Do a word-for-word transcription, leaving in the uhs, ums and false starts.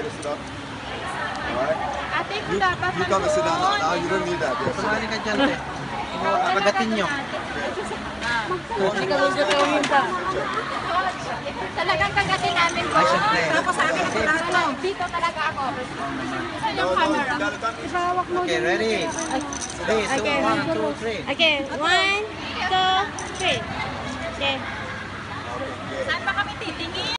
to sit up. Alright? Ate, You, you come and sit down now. Now you don't need that. Yes. Pumali ka dyan, te. Kagatin nyo. Talagang kagatin namin po. Ay, syempre. Tapos sa akin, dito talaga ako. Gusto yung camera. Okay, ready? Three, two, one, two, three. Okay, one, two, three. Okay. Saan pa kami titingin?